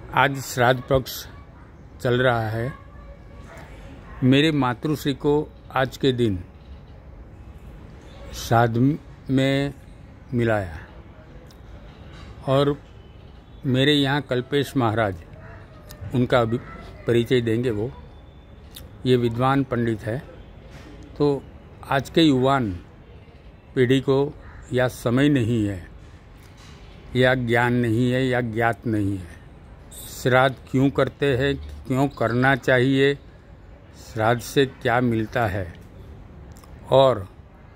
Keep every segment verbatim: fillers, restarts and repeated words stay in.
आज श्राद्ध पक्ष चल रहा है। मेरे मातृश्री को आज के दिन श्राद्ध में मिलाया और मेरे यहाँ कल्पेश महाराज, उनका अभी परिचय देंगे। वो ये विद्वान पंडित है। तो आज के युवान पीढ़ी को या समय नहीं है, या ज्ञान नहीं है, या ज्ञात नहीं है। श्राद्ध क्यों करते हैं, क्यों करना चाहिए, श्राद्ध से क्या मिलता है, और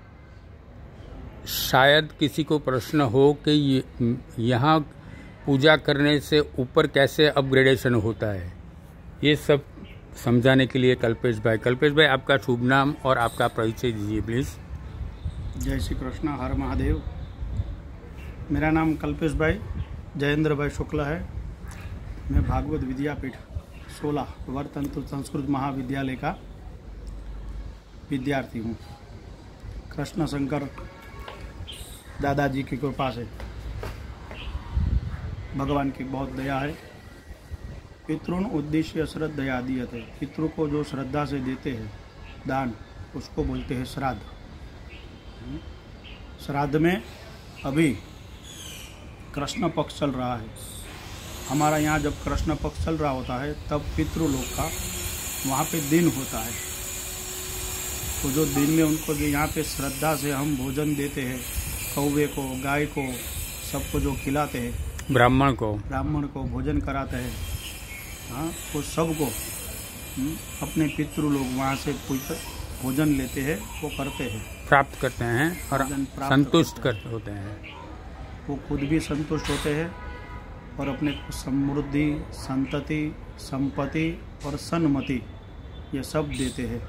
शायद किसी को प्रश्न हो कि यहाँ पूजा करने से ऊपर कैसे अपग्रेडेशन होता है, ये सब समझाने के लिए कल्पेश भाई कल्पेश भाई आपका शुभ नाम और आपका परिचय दीजिए प्लीज़। जय श्री कृष्ण, हर महादेव। मेरा नाम कल्पेश भाई जयेंद्र भाई शुक्ला है। मैं भागवत विद्यापीठ सोलह वर्तंतु संस्कृत महाविद्यालय का विद्यार्थी हूँ। कृष्ण शंकर दादाजी की कृपा से भगवान की बहुत दया है। पितृन उद्देश्य श्रद्धया दीयते। पितृ को जो श्रद्धा से देते हैं दान, उसको बोलते हैं श्राद्ध। श्राद्ध में अभी कृष्ण पक्ष चल रहा है। हमारा यहाँ जब कृष्ण पक्ष चल रहा होता है तब पितृ लोग का वहाँ पे दिन होता है। तो जो दिन में उनको जो यहाँ पे श्रद्धा से हम भोजन देते हैं, कौवे को, गाय को, सबको जो खिलाते हैं, ब्राह्मण को ब्राह्मण को भोजन कराते हैं, हाँ, तो सबको अपने पितृ लोग वहाँ से भोजन लेते हैं, वो करते हैं, प्राप्त करते हैं और संतुष्ट कर होते हैं। वो खुद भी संतुष्ट होते हैं और अपने समृद्धि, संतति, संपत्ति और सन्मति ये सब देते हैं।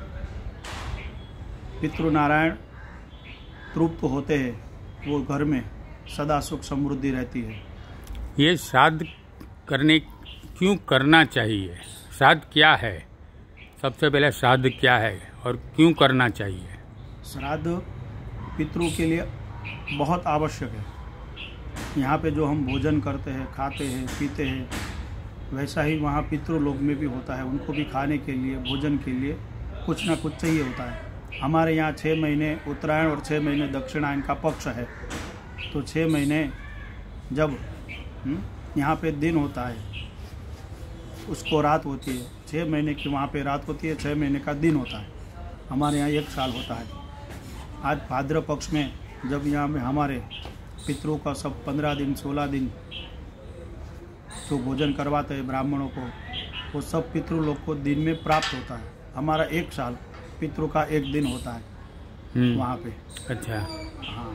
पितृ नारायण तृप्त होते हैं, वो घर में सदा सुख समृद्धि रहती है। ये श्राद्ध करने क्यों करना चाहिए, श्राद्ध क्या है, सबसे पहले श्राद्ध क्या है और क्यों करना चाहिए? श्राद्ध पितरों के लिए बहुत आवश्यक है। यहाँ पे जो हम भोजन करते हैं, खाते हैं, पीते हैं, वैसा ही वहाँ पितृ लोक में भी होता है। उनको भी खाने के लिए, भोजन के लिए कुछ ना कुछ चाहिए होता है। हमारे यहाँ छः महीने उत्तरायण और छः महीने दक्षिणायन का पक्ष है। तो छः महीने जब यहाँ पे दिन होता है, उसको रात होती है। छः महीने की वहाँ पे रात होती है, छः महीने का दिन होता है। हमारे यहाँ एक साल होता है। आज भाद्र पक्ष में जब यहाँ में हमारे पितरों का सब पंद्रह दिन सोलह दिन तो भोजन करवाते हैं ब्राह्मणों को, वो सब पितृ लोग को दिन में प्राप्त होता है। हमारा एक साल पितरों का एक दिन होता है वहाँ पे। अच्छा, हाँ।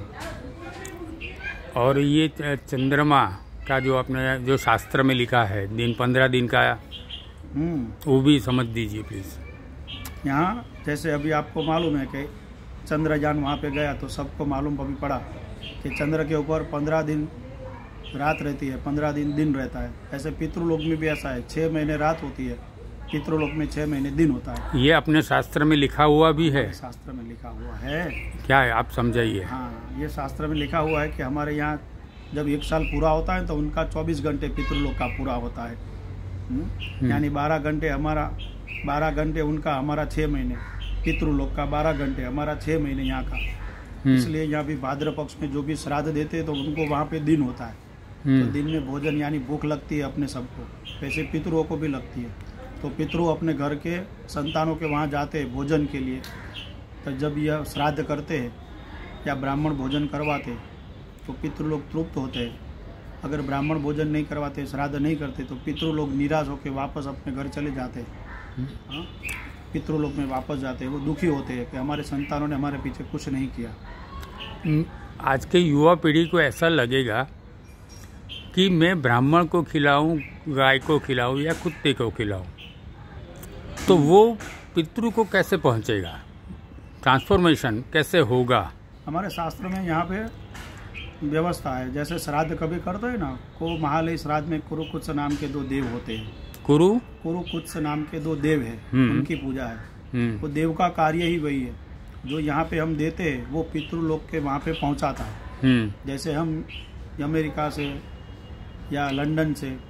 और ये चंद्रमा का जो आपने जो शास्त्र में लिखा है दिन पंद्रह दिन का, वो भी समझ दीजिए प्लीज़। यहाँ जैसे अभी आपको मालूम है कि चंद्रयान वहाँ पे गया तो सबको मालूम अभी पड़ा कि चंद्र के ऊपर पंद्रह दिन रात रहती है, पंद्रह दिन दिन रहता है। ऐसे पितृलोक में भी ऐसा है, छः महीने रात होती है, पितृलोक में छः महीने दिन होता है। ये अपने शास्त्र में लिखा हुआ भी है? शास्त्र में लिखा हुआ है। क्या है, आप समझाइए। हाँ, ये शास्त्र में लिखा हुआ है कि हमारे यहाँ जब एक साल पूरा होता है तो उनका चौबीस घंटे पितृलोक का पूरा होता है। यानी बारह घंटे हमारा, बारह घंटे उनका, हमारा छः महीने पितृलोक का, बारह घंटे हमारा, छः महीने यहाँ का। इसलिए यहाँ भी भाद्र पक्ष में जो भी श्राद्ध देते हैं तो उनको वहाँ पे दिन होता है। तो दिन में भोजन यानी भूख लगती है अपने सबको, वैसे पितरों को भी लगती है। तो पितरों अपने घर के संतानों के वहाँ जाते हैं भोजन के लिए। तो जब यह श्राद्ध करते हैं या ब्राह्मण भोजन करवाते तो पितृ लोग तृप्त होते हैं। अगर ब्राह्मण भोजन नहीं करवाते, श्राद्ध नहीं करते, तो पितृ लोग निराश होकर वापस अपने घर चले जाते हैं। पितृ लोग में वापस जाते हैं, वो दुखी होते हैं कि हमारे संतानों ने हमारे पीछे कुछ नहीं किया। आज के युवा पीढ़ी को ऐसा लगेगा कि मैं ब्राह्मण को खिलाऊं, गाय को खिलाऊं या कुत्ते को खिलाऊं, तो वो पितृ को कैसे पहुंचेगा, ट्रांसफॉर्मेशन कैसे होगा? हमारे शास्त्र में यहाँ पे व्यवस्था है। जैसे श्राद्ध कभी करते हैं ना, को महालय श्राद्ध में कुरुकुत्स नाम के दो देव होते हैं। कुरु कुरुकुत्स नाम के दो देव हैं, उनकी पूजा है। वो देव का कार्य ही वही है। जो यहाँ पे हम देते हैं वो पितृलोक के वहाँ पे पहुँचाता है। जैसे हम अमेरिका से या लंदन से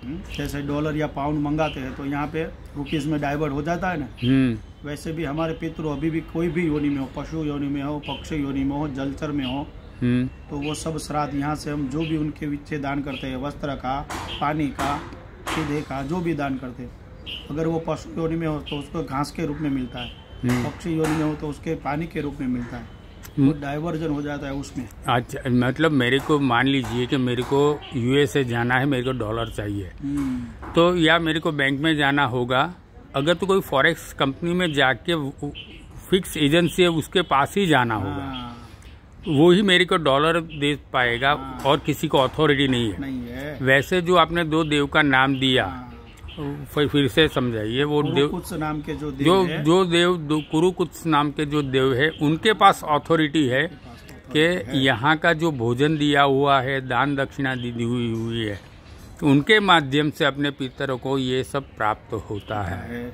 हम्म, जैसे डॉलर या पाउंड मंगाते हैं तो यहाँ पे रुपीस में डाइवर्ट हो जाता है ना, हम्म वैसे भी हमारे पितृ अभी भी कोई भी योनि में हो, पशु योनि में हो, पक्षी योनि में हो, जलचर में हो, हम्म तो वो सब श्राद्ध यहाँ से हम जो भी उनके पीछे दान करते हैं, वस्त्र का, पानी का, सीधे का, जो भी दान करते हैं, अगर वो पशु योनि में हो तो उसको घास के रूप में मिलता है, हम्म। पक्षी योनि में हो तो उसके पानी के रूप में मिलता है, वो डाइवर्जन हो जाता है उसमें। अच्छा, मतलब मेरे को मान लीजिए कि मेरे को यूएसए जाना है, मेरे को डॉलर चाहिए, हम्म, तो या मेरे को बैंक में जाना होगा, अगर तो कोई फॉरेक्स कंपनी में जाके फिक्स एजेंसी है उसके पास ही जाना होगा, हाँ, वो ही मेरे को डॉलर दे पाएगा, हाँ। और किसी को अथॉरिटी नहीं है। नहीं है। वैसे जो आपने दो देव का नाम दिया, हाँ, फिर फिर से समझाइए। वो देव कुछ नाम के जो देव जो है, जो देव दो कुरुकुत्स नाम के जो देव है, उनके पास अथॉरिटी है कि यहाँ का जो भोजन दिया हुआ है, दान दक्षिणा दी दी हुई हुई है, तो उनके माध्यम से अपने पितरों को ये सब प्राप्त होता है। है।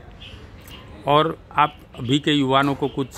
और आप अभी के युवाओं को कुछ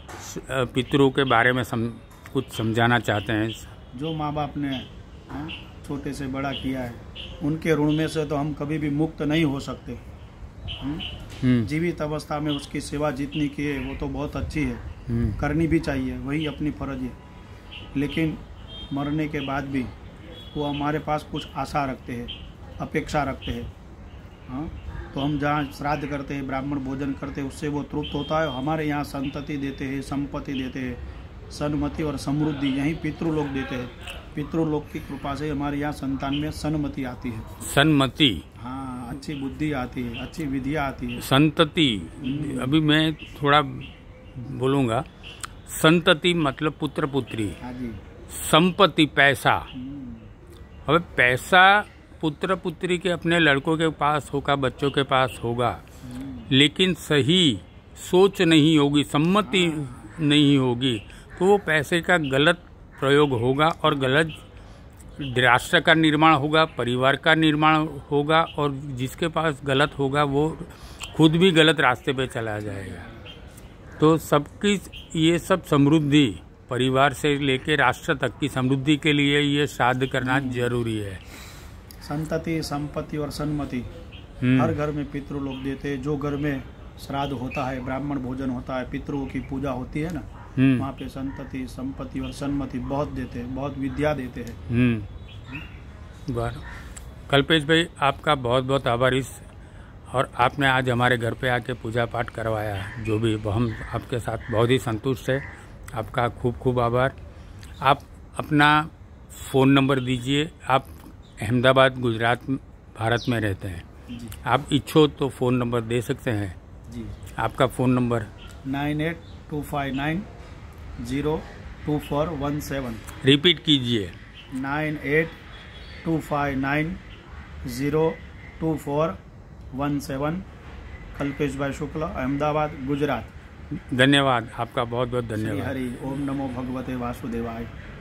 पितरों के बारे में सम, कुछ समझाना चाहते हैं? जो माँ बाप ने हाँ, छोटे से बड़ा किया है, उनके ऋण में से तो हम कभी भी मुक्त नहीं हो सकते। हम्म, हम्म, जीवित अवस्था में उसकी सेवा जितनी की है वो तो बहुत अच्छी है, हम्म, करनी भी चाहिए, वही अपनी फर्ज है। लेकिन मरने के बाद भी वो हमारे पास कुछ आशा रखते हैं, अपेक्षा रखते हैं। हाँ, तो हम जहाँ श्राद्ध करते हैं, ब्राह्मण भोजन करते हैं, उससे वो तृप्त होता है। हमारे यहाँ संतति देते हैं, संपत्ति देते हैं, सन्मति और समृद्धि यही पितृलोक देते हैं। पितृलोक की कृपा से हमारे यहाँ संतान में सन्मति आती है। सन्मति, हाँ, अच्छी बुद्धि आती है, अच्छी विधियाँ आती है। संतति, अभी मैं थोड़ा बोलूँगा। संतति मतलब पुत्र पुत्री, हाँ जी। संपत्ति पैसा। हम्म, अब पैसा पुत्र पुत्री के अपने लड़कों के पास होगा, बच्चों के पास होगा, लेकिन सही सोच नहीं होगी, सम्मति नहीं होगी, तो वो पैसे का गलत प्रयोग होगा और गलत राष्ट्र का निर्माण होगा, परिवार का निर्माण होगा, और जिसके पास गलत होगा वो खुद भी गलत रास्ते पे चला जाएगा। तो सबकी ये सब समृद्धि, परिवार से लेके राष्ट्र तक की समृद्धि के लिए ये श्राद्ध करना जरूरी है। संतति, संपत्ति और सन्मति हम्म, हर घर में पितृलोक देते हैं। जो घर में श्राद्ध होता है, ब्राह्मण भोजन होता है, पितरों की पूजा होती है ना, हम्म, वहाँ पे संतति, संपत्ति और सन्मति बहुत देते हैं, बहुत विद्या देते हैं। हम्म। बार कल्पेश भाई, आपका बहुत बहुत आभार इस, और आपने आज हमारे घर पे आके पूजा पाठ करवाया, जो भी हम आपके साथ बहुत ही संतुष्ट है। आपका खूब खूब आभार। आप अपना फ़ोन नंबर दीजिए। आप अहमदाबाद गुजरात भारत में रहते हैं, जी आप इच्छो तो फ़ोन नंबर दे सकते हैं। जी आपका phone number nine eight two five nine zero two four one seven. Repeat कीजिए। Nine eight two five nine zero two four one seven. Kalpesh भाई शुक्ला, अहमदाबाद गुजरात। धन्यवाद, आपका बहुत बहुत श्री धन्यवाद। हरि ओम नमो भगवते वासुदेवाय।